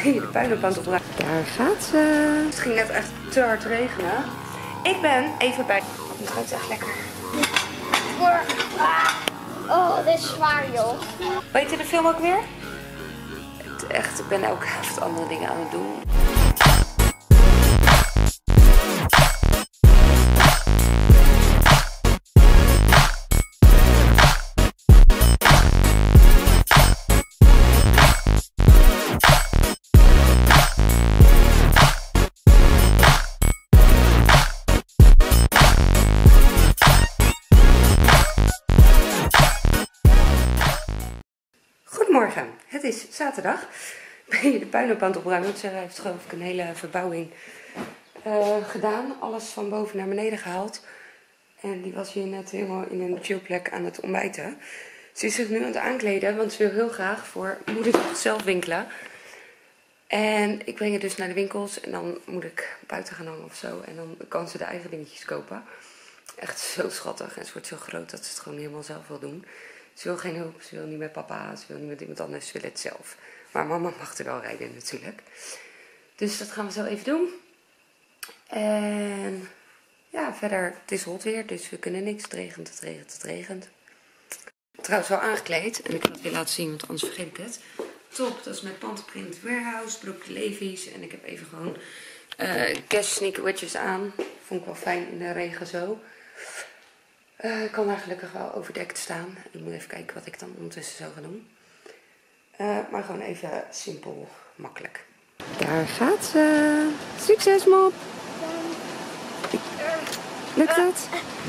ben je de puin op aan het opruimen. Daar gaat ze. Het ging net echt te hard regenen. Ik ben even bij... Het ruikt echt lekker. Oh, dit is zwaar, joh. Weet je de film ook weer? Echt, ik ben elke avond andere dingen aan het doen. Goedemorgen, het is zaterdag. Ben je de puin op aan het opruimen? Want Sarah heeft geloof ik een hele verbouwing gedaan. Alles van boven naar beneden gehaald. En die was hier net helemaal in een chillplek aan het ontbijten. Ze is zich nu aan het aankleden, want ze wil heel graag voor moederdag zelf winkelen. En ik breng haar dus naar de winkels en dan moet ik buiten gaan hangen of zo. En dan kan ze de eigen dingetjes kopen. Echt zo schattig en ze wordt zo groot dat ze het gewoon helemaal zelf wil doen. Ze wil geen hulp, ze wil niet met papa, ze wil niet met iemand anders, ze wil het zelf. Maar mama mag er wel rijden natuurlijk. Dus dat gaan we zo even doen. En ja, verder, het is hot weer, dus we kunnen niks. Het regent, het regent, het regent. Trouwens wel aangekleed. En ik ga het weer laten zien, want anders vergeet ik het. Top, dat is met Panterprint Warehouse, broek Levi's. En ik heb even gewoon Cash sneakerwedges aan. Vond ik wel fijn in de regen zo. Ik kan daar gelukkig wel overdekt staan. Ik moet even kijken wat ik dan ondertussen zou gaan doen. Maar gewoon even simpel, makkelijk. Daar gaat ze. Succes, mop. Lukt het?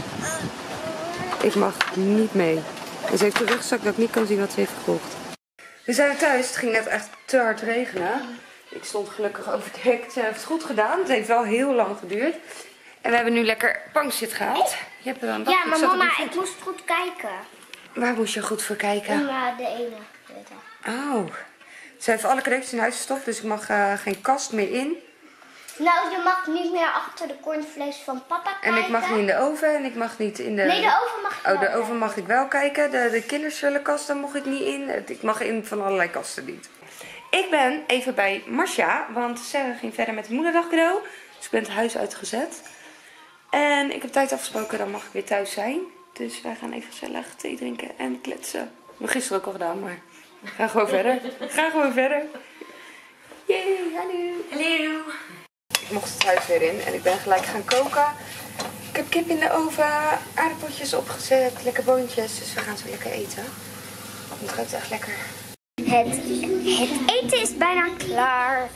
Ik mag niet mee. En ze heeft een rugzak dat ik niet kan zien wat ze heeft gekocht. We zijn thuis. Het ging net echt te hard regenen. Ik stond gelukkig overdekt. Ze heeft het goed gedaan. Het heeft wel heel lang geduurd. En we hebben nu lekker bankzit gehaald. Je hebt er wel een Ja, maar mama, ik moest goed kijken. Waar moest je goed voor kijken? De ene. Oh. Ze heeft alle cadeautjes in huis gestopt, dus ik mag geen kast meer in. Nou, je mag niet meer achter de cornflakes van papa kijken. En ik mag niet in de oven en ik mag niet in de... Nee, de oven mag je wel. Oh, de oven mag ik wel kijken. De kinderspullenkast, daar mocht ik niet in. Ik mag in van allerlei kasten niet. Ik ben even bij Marcia, want Sarah ging verder met het moederdag cadeau. Dus ik ben het huis uitgezet. En ik heb tijd afgesproken, dan mag ik weer thuis zijn. Dus wij gaan even gezellig thee drinken en kletsen. Dat hebben we gisteren ook al gedaan, maar we gaan gewoon verder. Ga gewoon verder. Yay, hallo. Hallo. Ik mocht het huis weer in en ik ben gelijk gaan koken. Ik heb kip in de oven, aardappeltjes opgezet, lekker boontjes. Dus we gaan zo lekker eten. Het ruikt echt lekker. Het eten is bijna klaar.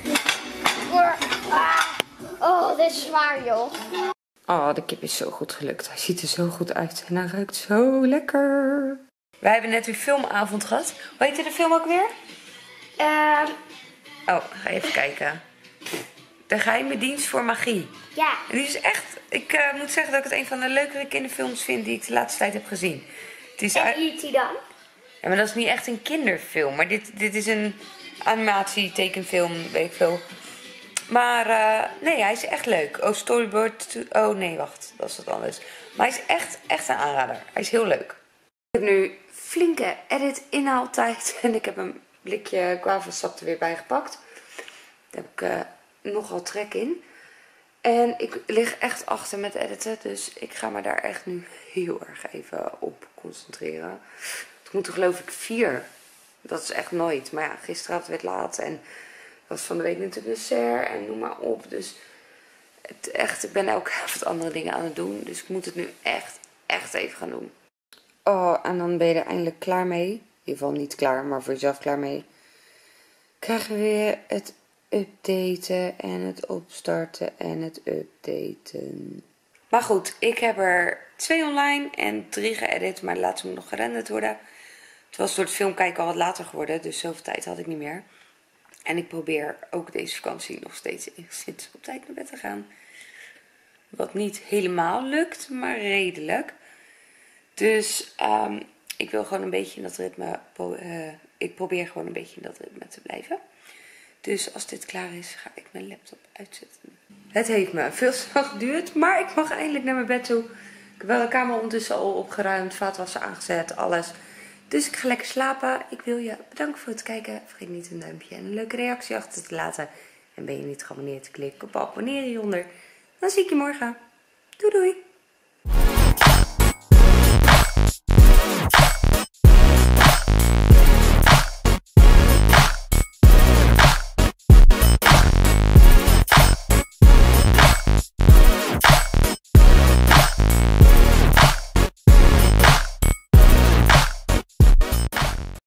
Oh, dit is zwaar, joh. Oh, de kip is zo goed gelukt. Hij ziet er zo goed uit en hij ruikt zo lekker. Wij hebben net weer filmavond gehad. Hoe heette de film ook weer? Oh, ga even kijken. De geheime dienst voor magie. Ja. En die is echt, ik moet zeggen dat ik het een van de leukere kinderfilms vind die ik de laatste tijd heb gezien. Het is En E.T. dan? Ja, maar dat is niet echt een kinderfilm. Maar dit is een animatie, tekenfilm, weet ik veel. Maar nee, hij is echt leuk. Oh, storyboard. Oh nee, wacht. Dat is wat anders. Maar hij is echt een aanrader. Hij is heel leuk. Ik heb nu flinke edit-inhaaltijd. En ik heb een blikje guavasap er weer bij gepakt. Daar heb ik nogal trek in. En ik lig echt achter met editen. Dus ik ga me daar echt nu heel erg even op concentreren. Het moeten geloof ik 4. Dat is echt nooit. Maar ja, gisteravond werd laat. En was van de week natuurlijk dessert. En noem maar op. Dus ik ben elke avond andere dingen aan het doen. Dus ik moet het nu echt even gaan doen. Oh, en dan ben je er eindelijk klaar mee. In ieder geval niet klaar, maar voor jezelf klaar mee. Krijgen we weer het updaten en het opstarten en het updaten. Maar goed, ik heb er 2 online en 3 geëdit, maar de laatste moet nog gerenderd worden. Het was door het film kijken al wat later geworden, dus zoveel tijd had ik niet meer. En ik probeer ook deze vakantie nog steeds enigszins op tijd naar bed te gaan. Wat niet helemaal lukt, maar redelijk. Dus ik wil gewoon een beetje in dat ritme, ik probeer gewoon een beetje in dat ritme te blijven. Dus als dit klaar is, ga ik mijn laptop uitzetten. Het heeft me veel snel geduurd, maar ik mag eindelijk naar mijn bed toe. Ik heb wel de kamer ondertussen al opgeruimd, vaatwasser aangezet, alles. Dus ik ga lekker slapen. Ik wil je bedanken voor het kijken. Vergeet niet een duimpje en een leuke reactie achter te laten. En ben je niet geabonneerd, klik op abonneren hieronder. Dan zie ik je morgen. Doei doei!